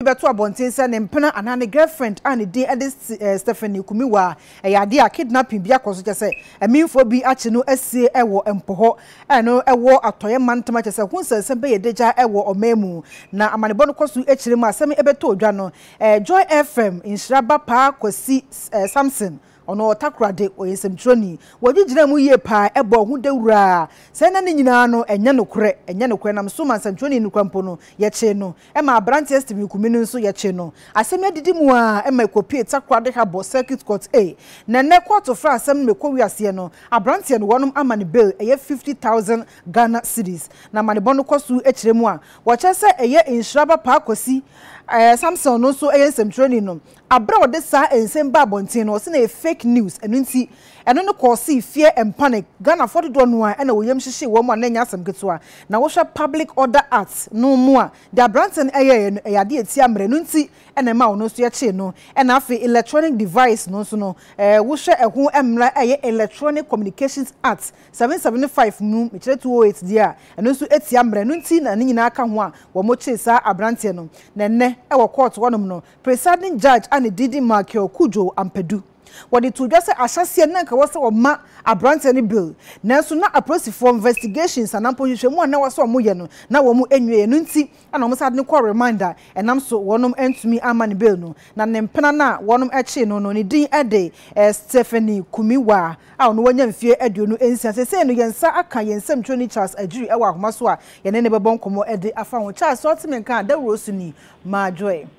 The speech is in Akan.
beto abonten se ne mpena ana ne girlfriend and the ade Stephanie Kumiwa ade a kidnapping bi akoso chese eminfo bi ache no asie ewo Mpohor eno ewo atoye mantama chese hunsanse be yedeja ewo omemu na amanebo no koso echire mu asem ebeto odwa no Joy FM inshiraba pa kwasi Samson ono takrade oyesemtroni wogigina mu ye pa ebo hu dewura se na nyina no enye nokre nam so mansantroni nukwampo no ye che no e ma branch estim kumini nso ye che no asem adidi mu a e ma kopie takrade ha bo circuit court a na ne court of asem mekọ wiase no abrantie no wonum amane bill eye 50,000 Ghana cedis na manebo no kosu echire mu a wo che se eye insuraba pa akosi Samson no so eye semtroni no abra ode sa ensemba abontin no se na fake news enu nti eno no cause fear and panic Ghana for do no a na woyam hihye wo mo na nya asem keto na wo hwa public order act no mu a the branton eye ade eti amre no nti ena ma wo so ye che no ena afi electronic device no so no wo hwe ehu emra eye electronic communications act 775 mu me kire 208 dia eno so eti amre no nti na nyina aka ho a wo mo che sa abrante no na ne e wo court wonom no presiding judge and Didi Makio Kujo Ampedu wadi to just asase na nka wose o ma abrante ni bill nanso na approach for investigations anampo hwehwe mu na wose o mo ye no na wo mu enwe no nti ana wo sad ne call reminder enam so wonom entumi amani bill no na ne mpena na wonom eche no ni din ede Stephanie Kumiwa a ono wanya mfie aduonu ensia sese no yensa aka yensam Tony Charles ajuri ewa ahoma so a ye ne bebon komo ede afa ho Charles otimenka da rosu ni ma joy